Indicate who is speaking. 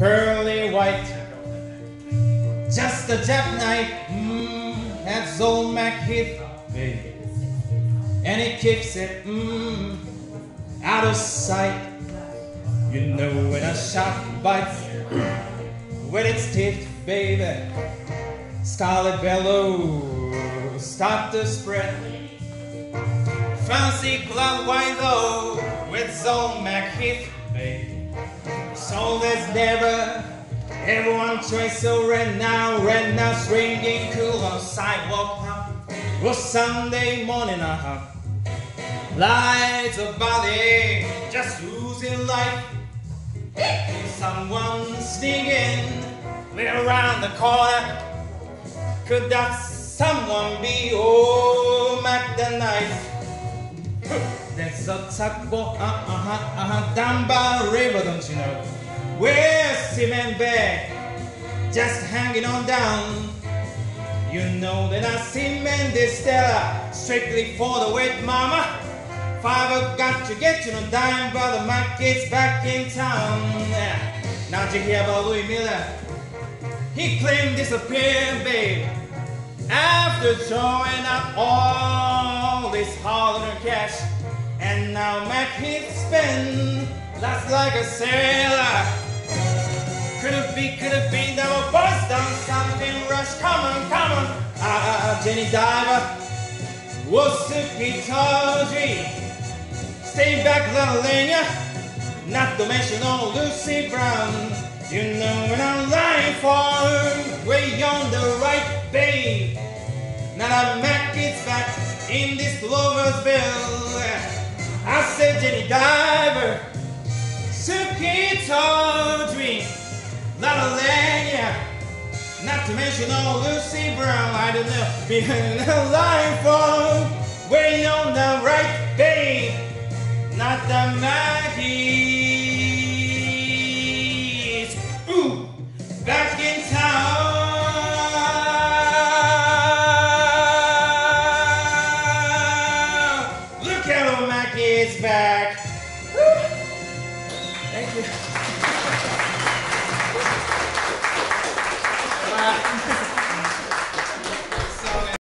Speaker 1: pearly white, just a jackknife. That's old MacHeath, baby, and it keeps it out of sight. You know when a shark bites with its teeth, baby, scarlet billows start to spread. Fancy cloud white though with old MacHeath, baby. So there's never everyone tries so red now, ringing cool on sidewalk now. Well, Sunday morning, lights of body just oozing light. Someone sneaking around the corner. Could that someone be old Mac the Knife? There's a tugboat down by the river, don't you know? Where's cement bag just hanging on down? You know that I cement this Stella strictly for the wet mama. Five got to get you no dime, brother Mike gets back in town. Now did you hear about Louis Miller? He claimed disappeared, babe, after throwing up all this hard-earned cash. And now MacHeath spend that's like a sailor. Could it be that a bust done something rush? Come on, Jenny Diver, Wosuki Tawdry, stay back, little Lenya, not to mention old Lucy Brown. You know when I'm lying for way on the right, babe. Now that Mac gets back in this Gloversville. I said Jenny Diver, Suki Tawdry, Little Lenya, not to mention old Lucy Brown. I don't know, behind the line for way on the right, babe. Not the Maggie's. Ooh, back in town. Look at old Maggie's back. Woo. Thank you.